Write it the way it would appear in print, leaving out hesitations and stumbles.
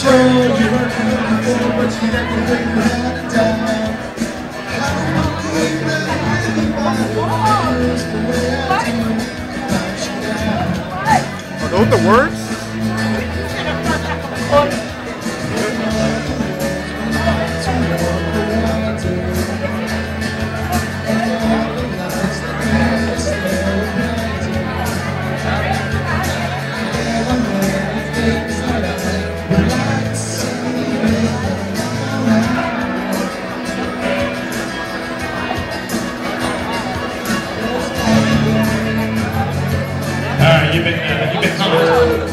sure you were coming before, but you never really had a doubt. How do you really find just the way I do about you now? Are those the words? You've been humped.